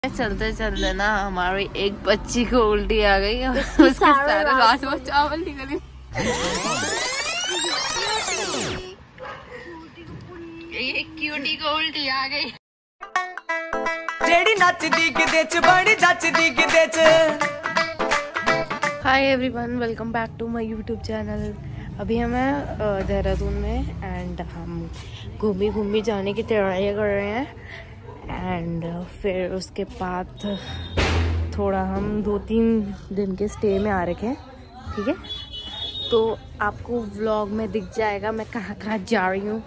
चलते चलते ना हमारी एक बच्ची को उल्टी आ गई और उसके सारे राजमा चावल निकले। ये क्यूटी को उल्टी आ गई। Hi everyone, welcome back to my YouTube channel. अभी हमें देहरादून में एंड हम घूमी जाने की तैयारियां कर रहे हैं एंड फिर उसके बाद थोड़ा हम 2-3 दिन के स्टे में आ रखे हैं, ठीक है। तो आपको व्लॉग में दिख जाएगा मैं कहाँ कहाँ जा रही हूँ।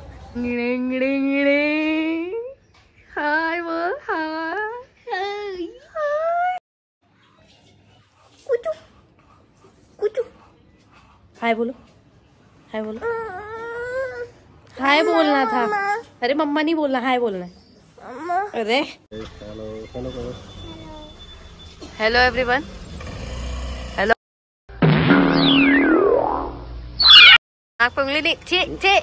हाय बोल, हाय कुछ हाय बोलो, हाय बोलो, हाय बोलना था। अरे मम्मा नहीं बोलना, हाय बोलना है। अरे हेलो एवरीवन, हेलो। नाक पे उंगली नहीं, छे छे।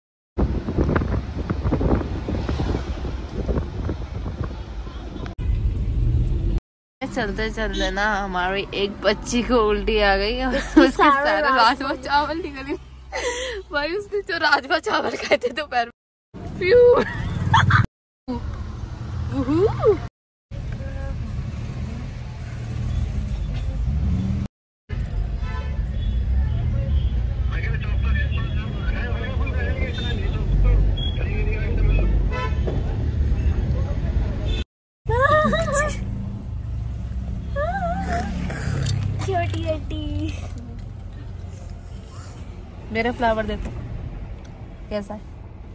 चलते चलते ना हमारी एक बच्ची को उल्टी आ गई और उसके सारे राजमा चावल निकले। भाई उसने जो राजमा चावल खाए थे दोपहर में। मेरा फ्लावर देखो कैसा है,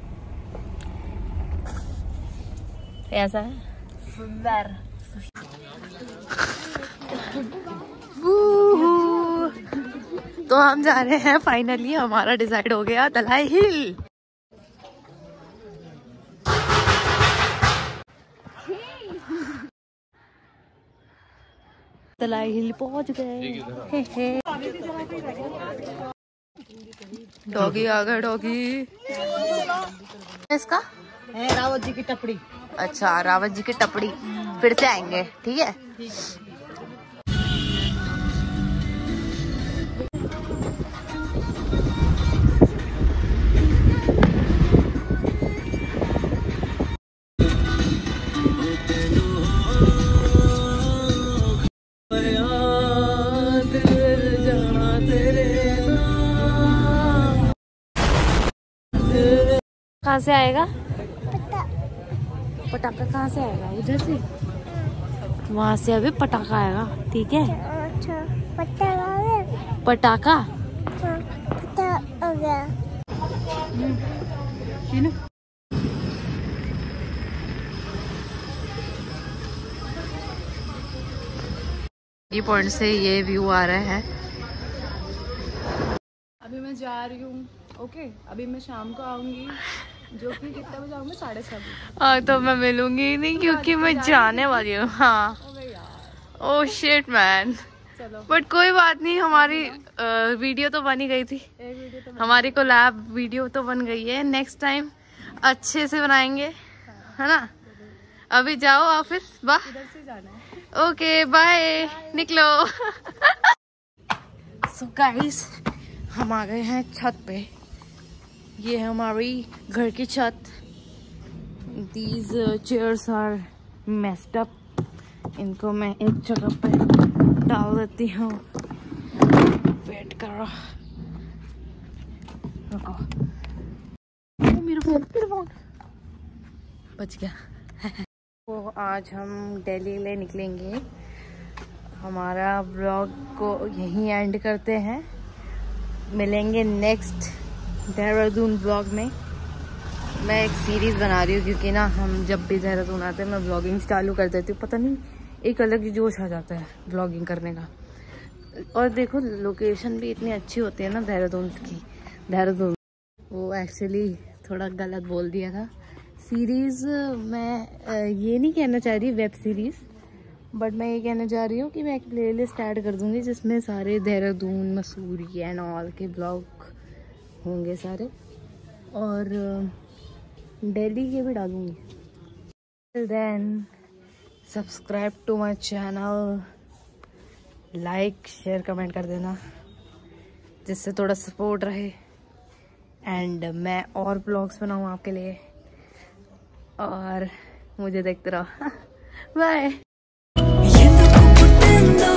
कैसा है, सुंदर। तो हम जा रहे हैं, फाइनली हमारा डिसाइड हो गया दलाई हिल। दलाई हिल पहुंच गए। डॉगी आ गया, डॉगी। इसका है रावत जी की टपड़ी। अच्छा, रावत जी की टपड़ी। फिर से आएंगे, ठीक है। कहाँ से आएगा पटाखा? कहाँ से आएगा? उधर से, वहाँ से अभी पटाखा आएगा, ठीक है। अच्छा, पटाखा ये पॉइंट से ये व्यू आ रहा है। अभी मैं जा रही हूँ, ओके। अभी मैं शाम को आऊंगी, जो कि कितने बजे आऊंगी? 6:30। तो मैं मिलूंगी नहीं क्योंकि मैं जाने वाली हूँ। हाँ, ओह शिट मैन। चलो, बट कोई बात नहीं, हमारी वीडियो तो बन ही गई थी। एक वीडियो तो हमारी कोलैब वीडियो तो बन गई है। नेक्स्ट टाइम अच्छे से बनाएंगे, है ना। अभी जाओ ऑफिस, बाय। इधर से जाना है। ओके बाय, निकलो। सो गाइस, हम आ गए हैं छत पे। ये है हमारी घर की छत। These chairs are messed up. इनको मैं एक जगह पे डाल देती हूँ। वेट करो, रुको। मेरा फोन बच गया। तो आज हम दिल्ली ले निकलेंगे। हमारा ब्लॉग को यहीं एंड करते हैं। मिलेंगे नेक्स्ट देहरादून ब्लॉग में। मैं एक सीरीज़ बना रही हूँ क्योंकि ना हम जब भी देहरादून आते हैं मैं ब्लॉगिंग चालू कर देती हूँ। पता नहीं, एक अलग ही जोश आ जाता है ब्लॉगिंग करने का। और देखो, लोकेशन भी इतनी अच्छी होती है ना देहरादून की। देहरादून वो एक्चुअली थोड़ा गलत बोल दिया था। सीरीज़ मैं ये नहीं कहना चाह रही वेब सीरीज़, बट मैं ये कहना चाह रही हूँ कि मैं एक प्लेलिस्ट ऐड कर दूँगी जिसमें सारे देहरादून, मसूरी एंड ऑल के ब्लॉग होंगे सारे, और दिल्ली के भी डालूँगी। Till then, subscribe to my channel, like share comment कर देना जिससे थोड़ा सपोर्ट रहे एंड मैं और ब्लॉग्स बनाऊँ आपके लिए और मुझे देखते रहो। बाय।